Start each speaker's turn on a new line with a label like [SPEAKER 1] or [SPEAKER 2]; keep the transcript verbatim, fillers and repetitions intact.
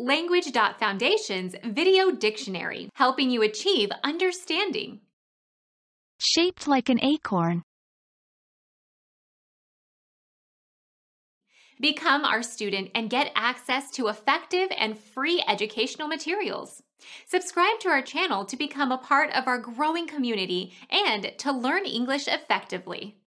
[SPEAKER 1] Language.Foundation's Video Dictionary, helping you achieve understanding.
[SPEAKER 2] Shaped like an acorn.
[SPEAKER 1] Become our student and get access to effective and free educational materials. Subscribe to our channel to become a part of our growing community and to learn English effectively.